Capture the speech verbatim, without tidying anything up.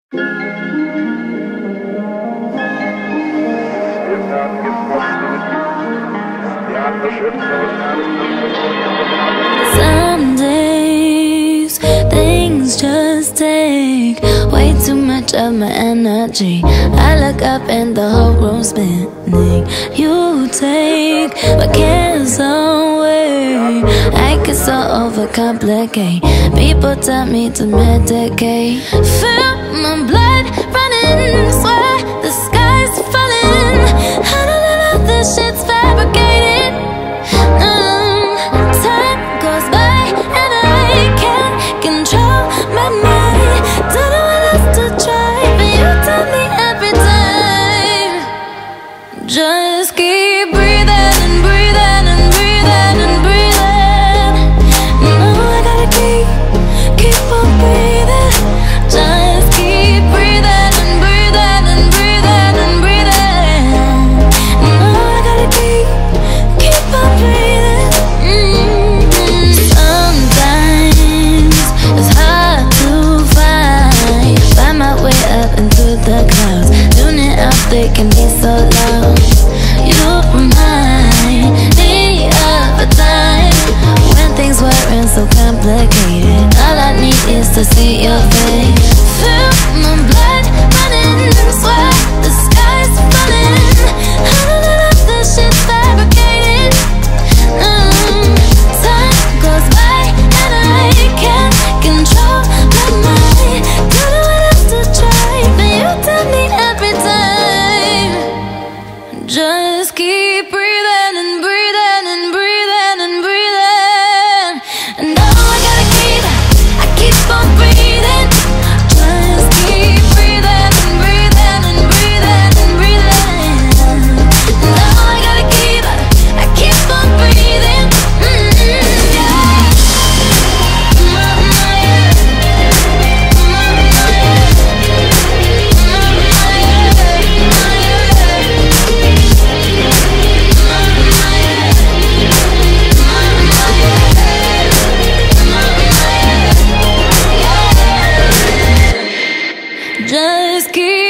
Some days things just take way too much of my energy. I look up and the whole room's spinning. You take my cares away. I get so overcomplicate. People tell me to medicate. Feel my blood running, swear the sky's falling. I know that all this shit's fabricated. um, Time goes by and I can't control my mind. Don't know what else to try, but you tell me every time. Just keep breathing and breathing and breathing and breathing. No, I gotta keep, keep on breathing. Just keep breathing and breathing and breathing and breathing. No, I gotta keep, keep on breathing. mm-hmm. Sometimes it's hard to find find my way up into the clouds. Tuning out, they can be so loud. You remind me of a time when things weren't so complicated. All I need is to see your face. Feel my blood running, swear the sky's falling. I know that all this shit's fabricated. um, Time goes by and I can't control my mind. Don't know what else to try, but you tell me every time. Just keep breathing and breathing and breathing and breathing. And no, I gotta keep, I keep on breathing. Just keep breathing and breathing and breathing and breathing. And no, I gotta keep, I keep on breathing. mm-hmm. Yeah. Just keep